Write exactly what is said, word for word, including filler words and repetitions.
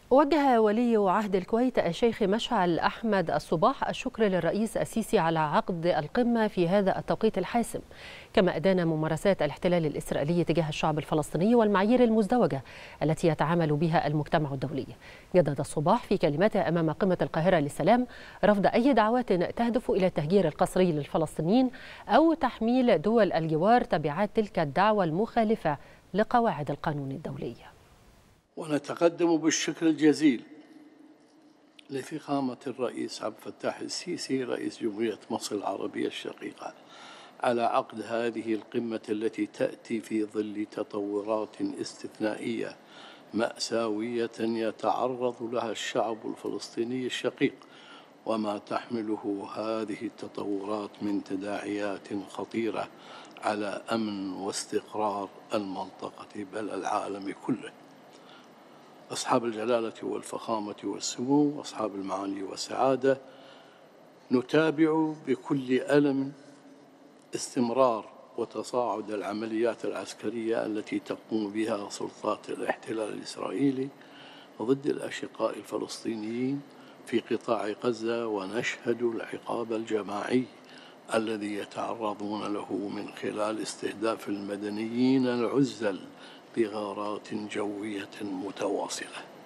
وجه ولي عهد الكويت الشيخ مشعل أحمد الصباح الشكر للرئيس السيسي على عقد القمة في هذا التوقيت الحاسم، كما أدان ممارسات الاحتلال الإسرائيلي تجاه الشعب الفلسطيني والمعايير المزدوجة التي يتعامل بها المجتمع الدولي. جدد الصباح في كلمته أمام قمة القاهرة للسلام رفض أي دعوات تهدف إلى التهجير القسري للفلسطينيين أو تحميل دول الجوار تبعات تلك الدعوة المخالفة لقواعد القانون الدولي. ونتقدم بالشكر الجزيل لفخامة الرئيس عبد الفتاح السيسي رئيس جمهورية مصر العربية الشقيقة على عقد هذه القمة التي تأتي في ظل تطورات استثنائية مأساوية يتعرض لها الشعب الفلسطيني الشقيق، وما تحمله هذه التطورات من تداعيات خطيرة على أمن واستقرار المنطقة بل العالم كله. أصحاب الجلالة والفخامة والسمو وأصحاب المعالي والسعادة، نتابع بكل ألم استمرار وتصاعد العمليات العسكرية التي تقوم بها سلطات الاحتلال الإسرائيلي ضد الأشقاء الفلسطينيين في قطاع غزة، ونشهد العقاب الجماعي الذي يتعرضون له من خلال استهداف المدنيين العزل بغارات جوية متواصلة.